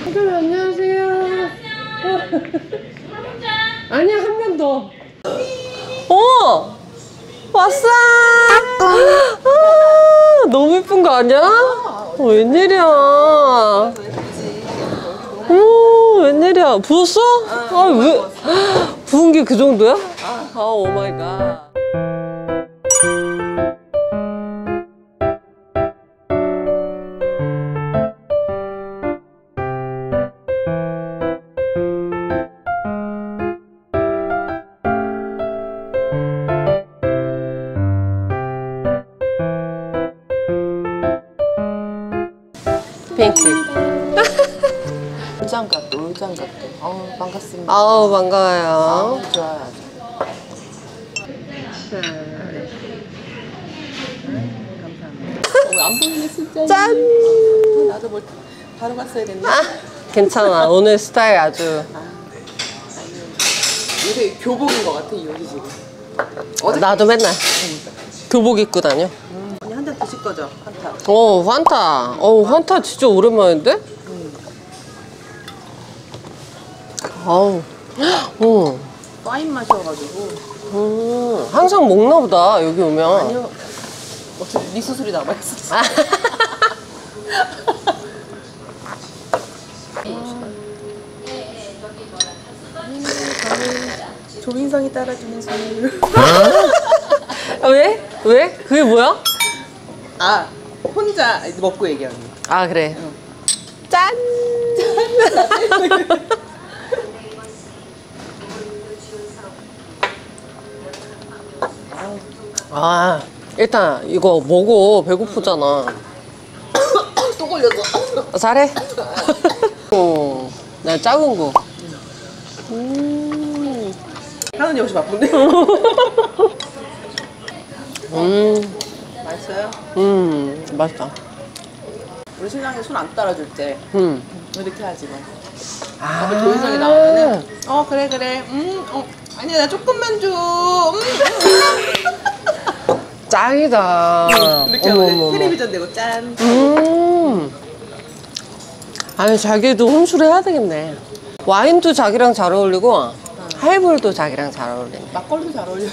선생님 안녕하세요. 아니야, 한 번 더. 왔어. 너무 예쁜 거 아니야? 웬일이야. 웬일이야. 부었어? 왜? 부은 게 그 정도야? 오 마이 갓. 핑크. 울장갑도. 반갑습니다. 아우, 반가워요. 좋아요. 감사합니다. 안 보이는 진짜. 짠! 나도 뭘 바로 갔어야 됐네. 괜찮아. 오늘 스타일 아주. 요새 교복인 것 같아, 여기 지금. 나도 맨날 교복 입고 다녀. 한 잔 드실 거죠? 한타. 환타. 환타 진짜 오랜만인데? 아우. 와인 마셔가지고. 항상 먹나 보다, 여기 오면. 아니요. 어차피 네 수술이 남아있었어. 조인성이 따라주는 술. 왜? 왜? 그게 뭐야? 혼자 먹고 얘기하는 거. 그래. 짠! 일단 이거 먹어. 배고프잖아. 또 걸렸어. 잘해. 나 작은 거. 하는 역시 바쁜데? 맛있어요? 맛있다. 우리 신랑이 손 안 따라줄 때 이렇게 하지 뭐. 아, 조인성이 나오면은 그래 아니야 나 조금만 줘. 짱이다. 이렇게 하면 텔레비전 되고 짠. 아니, 자기도 혼술 해야 되겠네. 와인도 자기랑 잘 어울리고 하이볼도 자기랑 잘 어울리네. 막걸리도 잘 어울려요.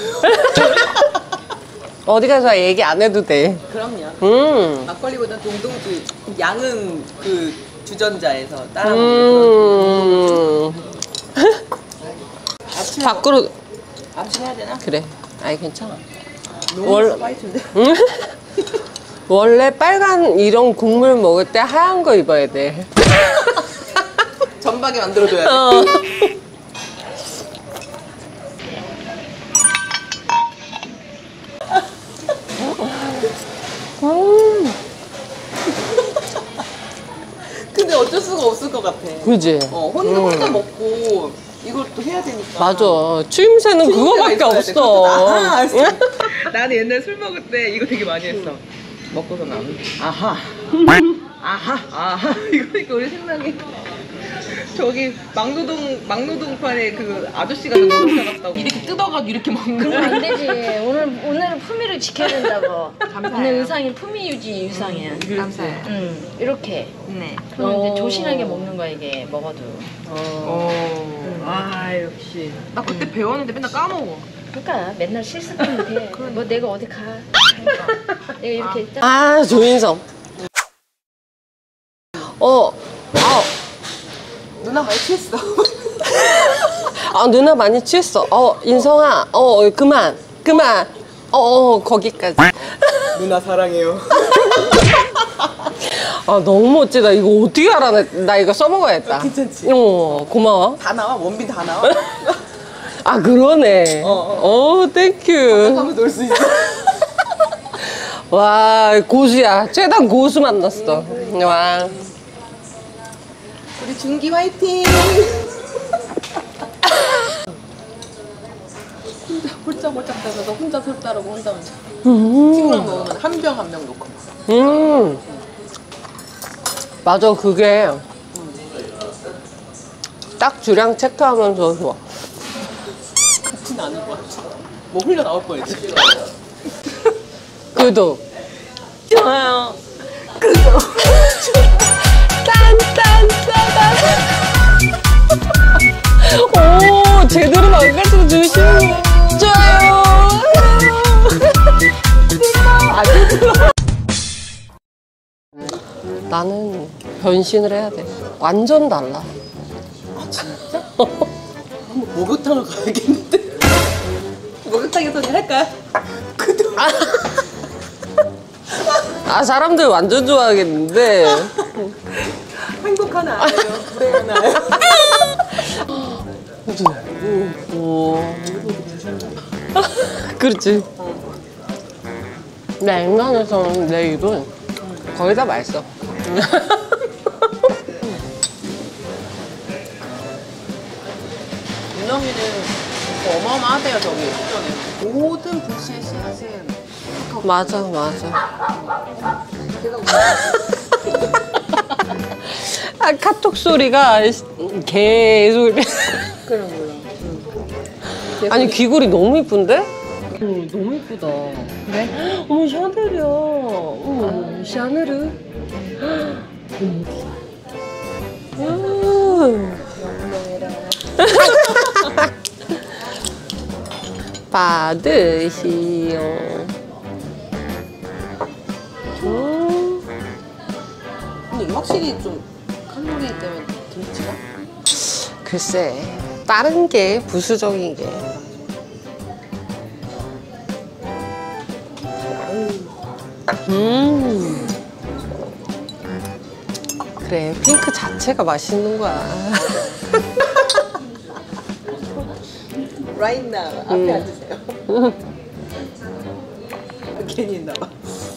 어디 가서 얘기 안 해도 돼. 그럼요. 막걸리보다 동동주 양은 그 주전자에서 따라 먹는 그런. 밖으로. 아침 해야 되나? 그래. 아이, 괜찮아. 너무 스파이트인데. 원래 빨간 이런 국물 먹을 때 하얀 거 입어야 돼. 전박에 만들어줘야 돼. 근데 어쩔 수가 없을 것 같아. 그지? 혼자 먹고 이걸 또 해야 되니까. 맞아. 추임새는 그거밖에 없어. 나는 옛날 술 먹을 때 이거 되게 많이 했어. 먹고서 나는 아하 이거 우리 생각이 저기 막노동판에 그 아저씨가 정신 차렸다고 이렇게 뜯어가지고 이렇게 먹는 그건 거야. 안 되지. 오늘은 품위를 지켜야 된다고. 오늘 의상이 품위 유지 의상이야. 감사해요. 이렇게. 네. 그럼 이제 조신하게 먹는 거야 이게 먹어도. 역시. 나 그때 배웠는데 맨날 까먹어. 그러니까 맨날 실습하면 돼. 뭐 내가 어디 가. 내가 이렇게 조인성. 누나 많이 취했어. 누나 많이 취했어. 인성아. 그만. 거기까지. 누나 사랑해요. 너무 멋지다. 이거 어떻게 알아? 나 이거 써먹어야겠다. 괜찮지? 고마워. 다 나와? 원빈 다 나와? 그러네. 땡큐. 하면 놀 수 있어. 와, 고수야. 최단 고수 만났어. 와. 우리 준기 화이팅! 혼자 홀짝홀짝 대서 혼자 술 따르고 혼자 친구랑 먹으면 한 병 한 병 놓고. 맞아, 그게 딱 주량 체크하면서 좋아. 그렇진 않을 것 같아. 뭐 흘려 나올 뻔했지. 구독. 좋아요. 딴딴따단. 나는 변신을 해야 돼. 완전 달라. 한번 목욕탕을 가야겠는데. 목욕탕에서 할까? 아, 사람들 완전 좋아하겠는데. 행복한 아이예요. 불행한 아이. 오. 그렇지. 내 인간에서는 내 입은 거의 다 맛있어. 윤영이는 어마어마하대요, 저기 숙전에. 모든 불시의 씨앗은 맞아, 맞아. 아, 카톡 소리가 개 소리. 그래 몰라. 아니, 귀걸이 너무 이쁜데? 너무 이쁘다. 그래? 어머, 샤넬이야. 어머, 샤넬을. 어머. 받으시오. 근데 이게 확실히 좀 한국이기 때문에 김치가? 글쎄, 다른 게 부수적인 게. 그래, 핑크 자체가 맛있는 거야. Right now. 앞에 앉으세요. 괜히 했나봐.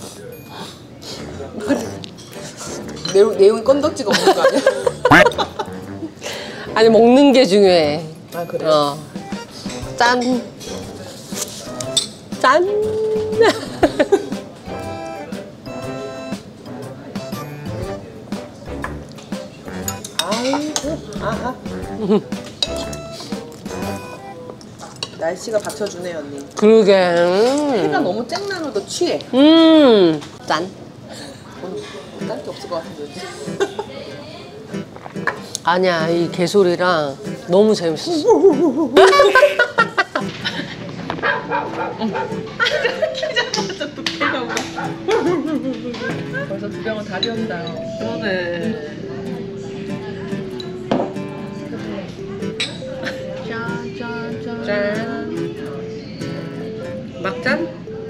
내용이 건덕지가 없는 거 아니야? 아니, 먹는 게 중요해. 아 그래? 짠. 짠. 아이고. 아하. 날씨가 받쳐주네 언니. 그러게. 해가 너무 쨍나면 너 취해. 짠. 딴 게 없을 것 같은데. 아니야, 이 개소리랑 너무 재밌었어. 키자마자 또 배가 울어. 벌써 두 병은 다 비웠다. 그러네. 짠. 막잔?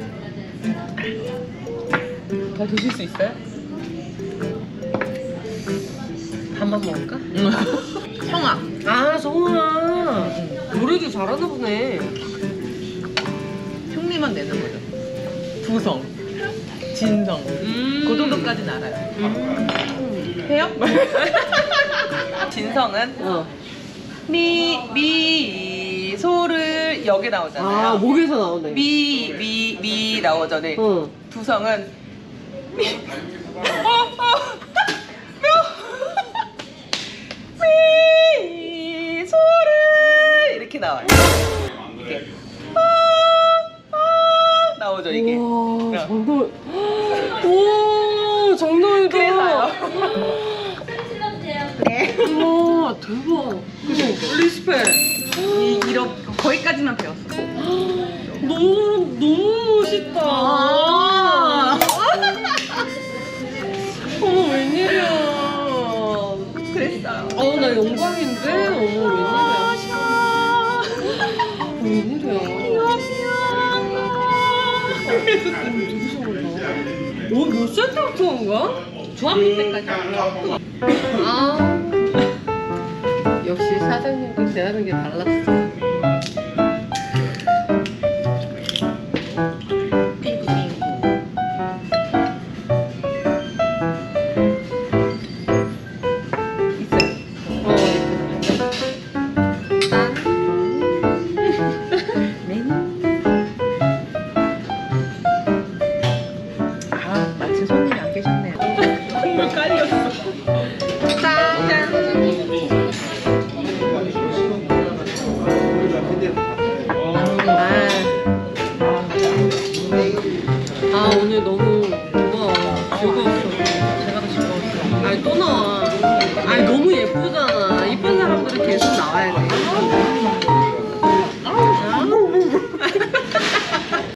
더 드실 수 있어요? 밥만 먹을까? 형아. 아, 성훈아. 노래도 잘하나 보네. 흉내만 내는 거죠. 두성, 진성. 그 정도까지는 알아요. 해요? 진성은 미소를 여기 나오잖아요. 아, 목에서 나오네. 미 나오잖아요. 응. 두성은 미소를 이렇게 나와요. 이렇게 나오죠 이게. 와, 장난. 오, 장난이다. 그래서요. 네. 와, 대박. 리스펙. 이런 거기까지만 배웠어. 너무 멋있다. 어머, 웬일이야. 그랬어요. 나 영광인데? 어머, 웬일이야. 웬일이야. 몇 살 때부터 한 거야? 중학교 때까지. 아, 역시 사장님도 대하는 게 달랐어. 마침 손님이 안 계셨네요. 정말 깔렸어. 오늘 너무 고마워. 즐거웠어. 제가 더 즐거웠어. 아니, 또 나와. 아니, 너무 예쁘잖아. 이쁜 사람들은 계속 나와야 돼.